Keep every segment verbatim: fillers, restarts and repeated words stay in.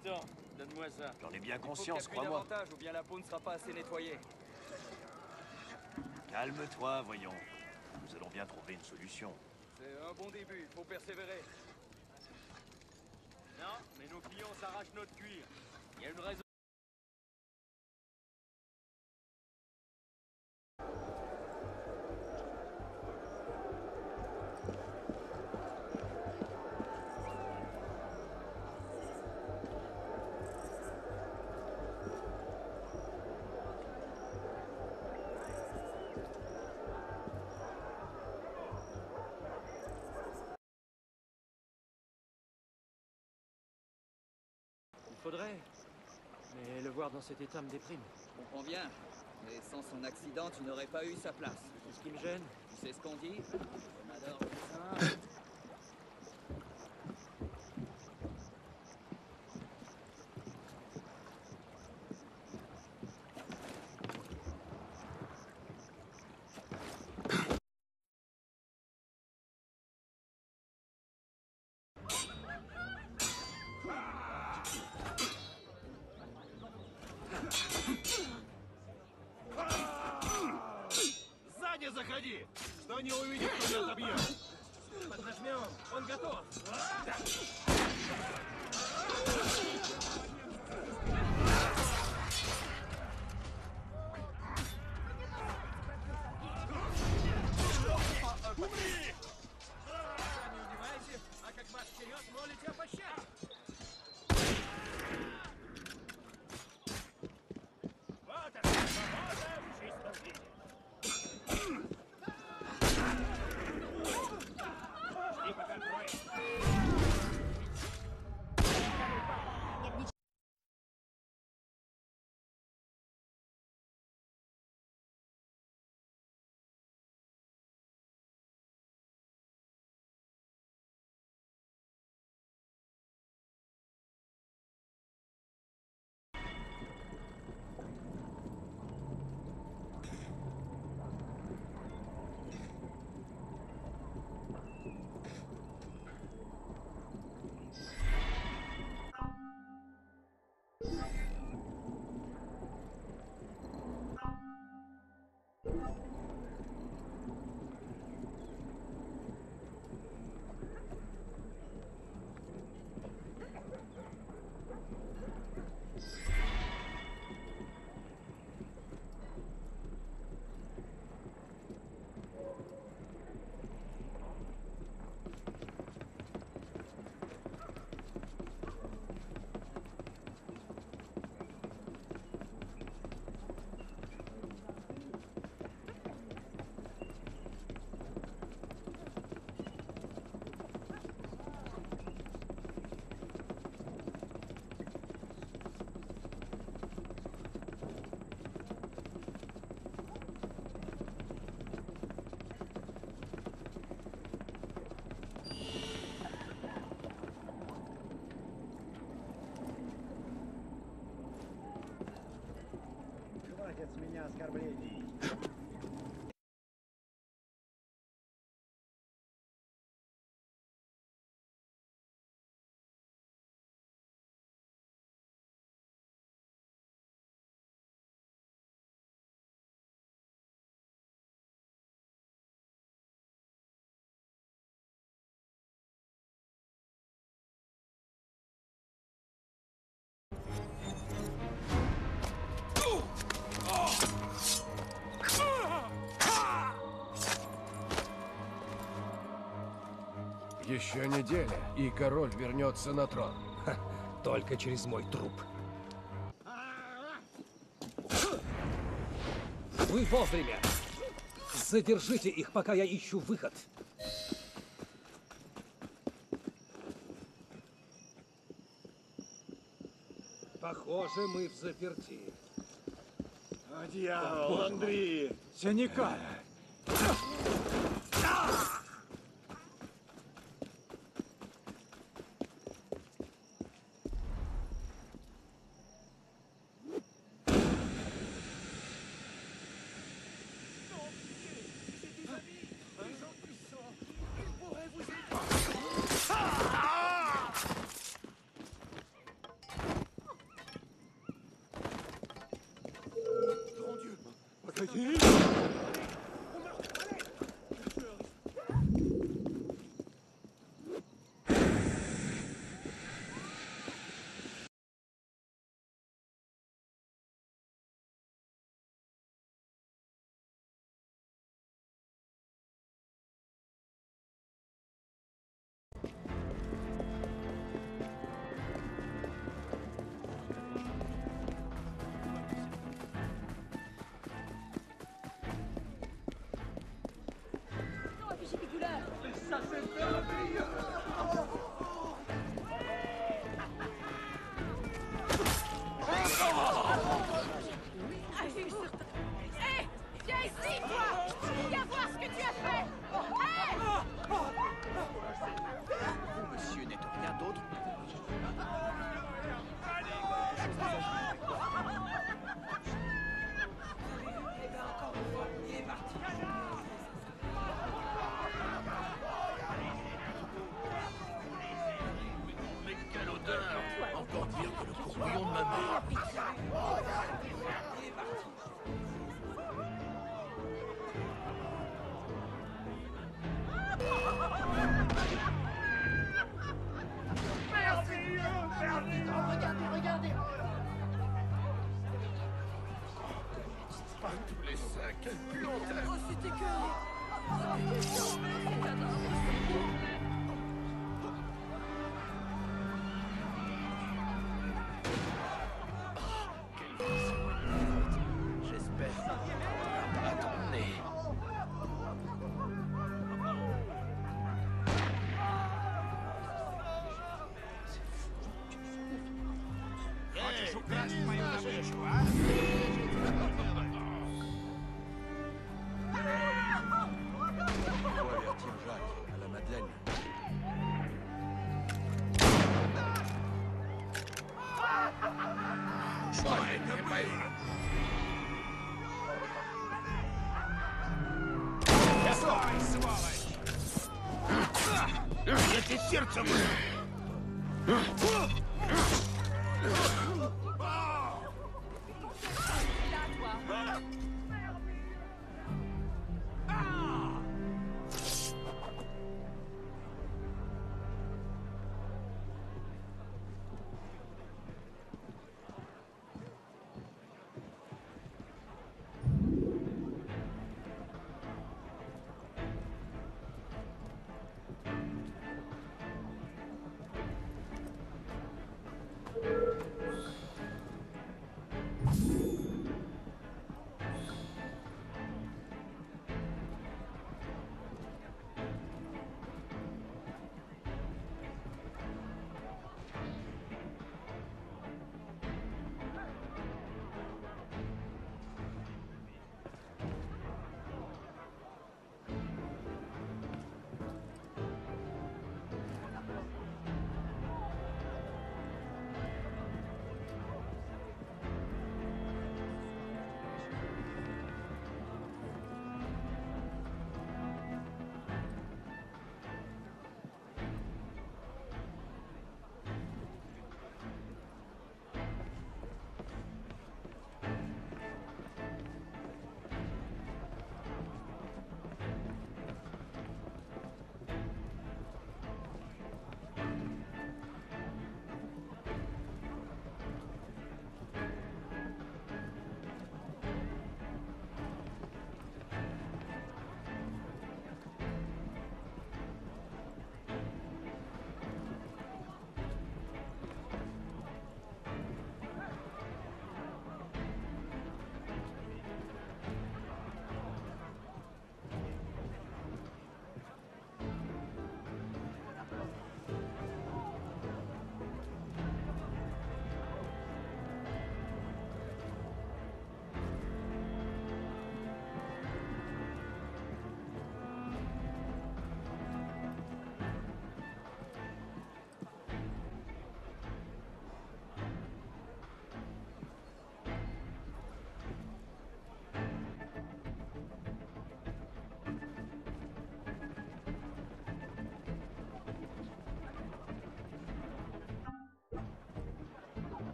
Attends, donne-moi ça. J'en ai bien conscience, crois-moi. Ou bien la peau ne sera pas assez nettoyée. Calme-toi, voyons. Nous allons bien trouver une solution. C'est un bon début, il faut persévérer. Non, mais nos clients s'arrachent notre cuir. Il y a une raison. Il faudrait. Mais le voir dans cet état me déprime. Je comprends bien. Mais sans son accident, tu n'aurais pas eu sa place. C'est ce qui me gêne. Tu sais ce qu'on dit? On adore le sein. Сзади заходи! Что не увидит, кто нас забьет! Поднажмем, он готов. Умри! Не удивайте, а как вас вперед, молите о пощаде. Вот это! Свобода в чистом виде! Жди, пока откроется. Хватит с меня оскорблений. Еще неделя, и король вернется на трон. Ха, только через мой труп. Вы вовремя! Задержите их, пока я ищу выход. Похоже, мы в заперти. О, дьявол, Андрей! Все никак! Hé, viens ici, toi! Viens voir ce que tu as fait! Hé! Vous, monsieur, n'êtes rien d'autre. Mais quelle odeur! Encore pire que le courbouillon de ma mère. Regardez, regardez! Tous les sacs, quelle putain! Oh, c'était que... J'espère. À ton nez. Faut avertir Jacques, à la Madeleine. Эти сердцем!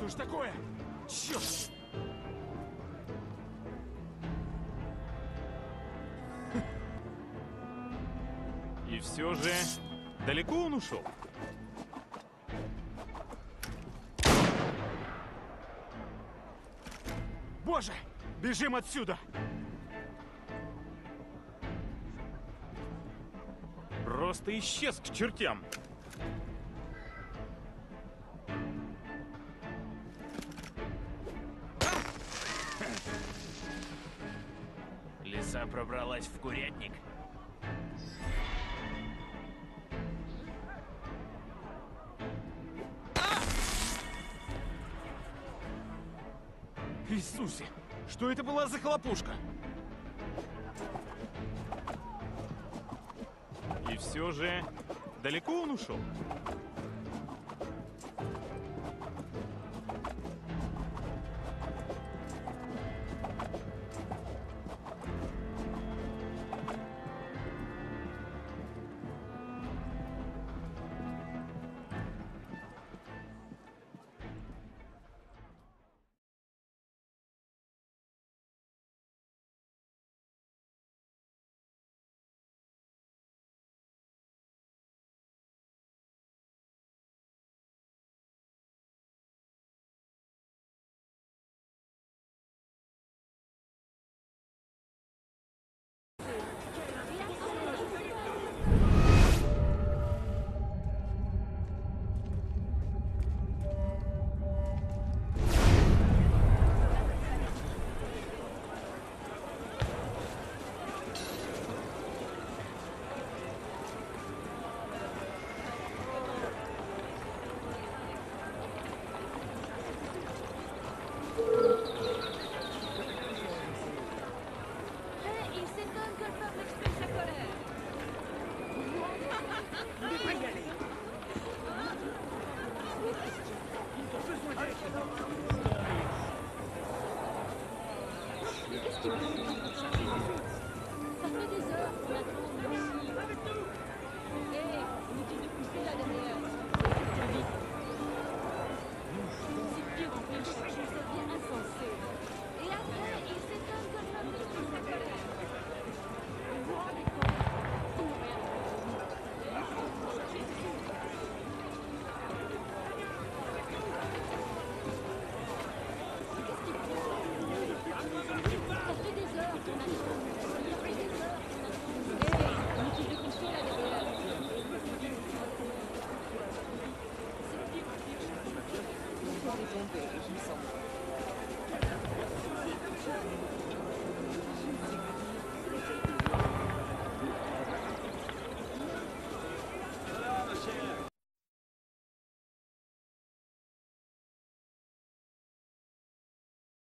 Что ж такое? Черт! И все же... Далеко он ушел? Боже! Бежим отсюда! Просто исчез к чертям. Лиса пробралась в курятник. Иисусе! Что это была за хлопушка? И все же... Далеко он ушел? Il s'étonne que le peuple exprime sa colère. Qu'est-ce qu'il veut? Ça fait des heures qu'on attend, nous aussi. Hé, inutile de pousser là derrière. Très vite. C'est pire en pire, ça devient insensé. Et après, il s'étonne que le peuple exprime sa colère. Vous vous rendez compte? Ils n'ont rien